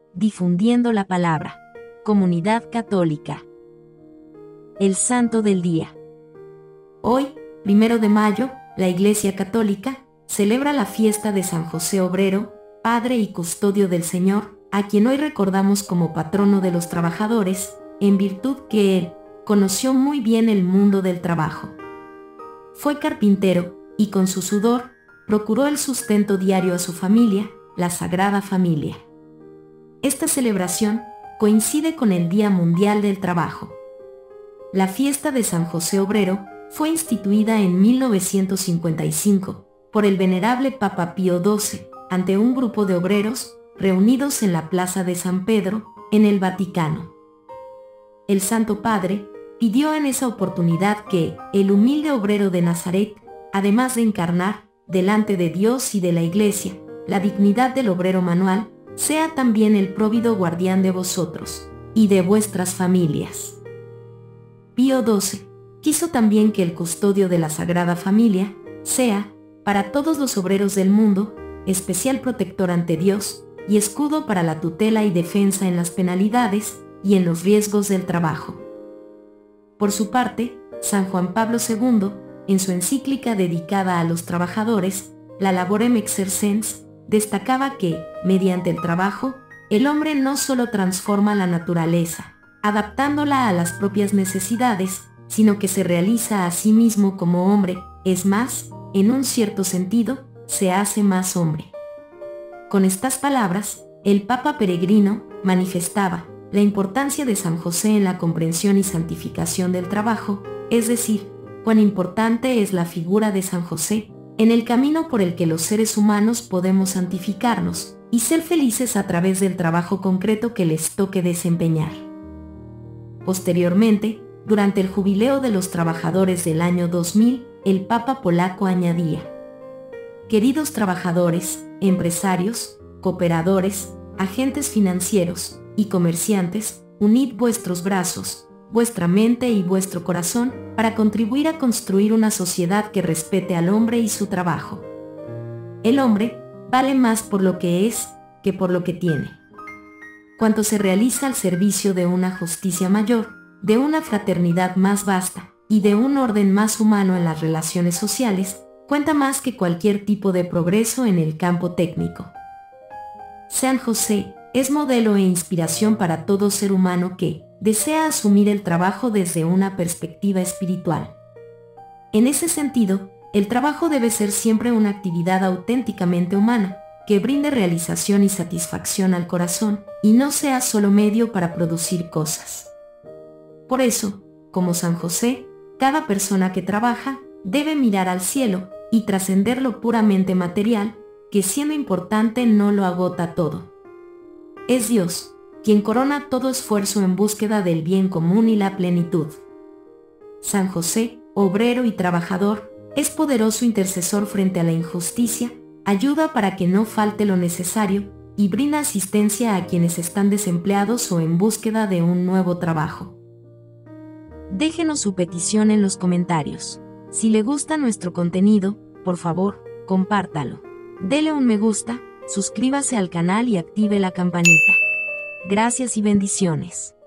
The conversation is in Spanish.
difundiendo la palabra. Comunidad Católica. El Santo del Día. Hoy, 1 de mayo, la Iglesia Católica celebra la fiesta de San José Obrero, Padre y Custodio del Señor, a quien hoy recordamos como patrono de los trabajadores, en virtud que él conoció muy bien el mundo del trabajo. Fue carpintero, y con su sudor, procuró el sustento diario a su familia, la Sagrada Familia. Esta celebración coincide con el Día Mundial del Trabajo. La fiesta de San José Obrero fue instituida en 1955 por el venerable Papa Pío XII, ante un grupo de obreros reunidos en la Plaza de San Pedro, en el Vaticano. El Santo Padre pidió en esa oportunidad que el humilde obrero de Nazaret, además de encarnar, delante de Dios y de la Iglesia, la dignidad del obrero manual, sea también el próvido guardián de vosotros y de vuestras familias. Pío XII quiso también que el custodio de la Sagrada Familia sea, para todos los obreros del mundo, especial protector ante Dios y escudo para la tutela y defensa en las penalidades y en los riesgos del trabajo. Por su parte, San Juan Pablo II, en su encíclica dedicada a los trabajadores, la Laborem Exercens, destacaba que, mediante el trabajo, el hombre no solo transforma la naturaleza, adaptándola a las propias necesidades, sino que se realiza a sí mismo como hombre, es más, en un cierto sentido, se hace más hombre. Con estas palabras, el Papa Peregrino manifestaba la importancia de San José en la comprensión y santificación del trabajo, es decir, cuán importante es la figura de San José en el camino por el que los seres humanos podemos santificarnos y ser felices a través del trabajo concreto que les toque desempeñar. Posteriormente, durante el Jubileo de los Trabajadores del año 2000, el Papa polaco añadía: queridos trabajadores, empresarios, cooperadores, agentes financieros y comerciantes, unid vuestros brazos, vuestra mente y vuestro corazón para contribuir a construir una sociedad que respete al hombre y su trabajo. El hombre vale más por lo que es que por lo que tiene. Cuanto se realiza al servicio de una justicia mayor, de una fraternidad más vasta y de un orden más humano en las relaciones sociales, cuenta más que cualquier tipo de progreso en el campo técnico. San José es modelo e inspiración para todo ser humano que desea asumir el trabajo desde una perspectiva espiritual. En ese sentido, el trabajo debe ser siempre una actividad auténticamente humana, que brinde realización y satisfacción al corazón, y no sea solo medio para producir cosas. Por eso, como San José, cada persona que trabaja debe mirar al cielo y trascender lo puramente material, que siendo importante no lo agota todo. Es Dios quien corona todo esfuerzo en búsqueda del bien común y la plenitud. San José, obrero y trabajador, es poderoso intercesor frente a la injusticia, ayuda para que no falte lo necesario y brinda asistencia a quienes están desempleados o en búsqueda de un nuevo trabajo. Déjenos su petición en los comentarios. Si le gusta nuestro contenido, por favor, compártalo. Dele un me gusta, suscríbase al canal y active la campanita. Gracias y bendiciones.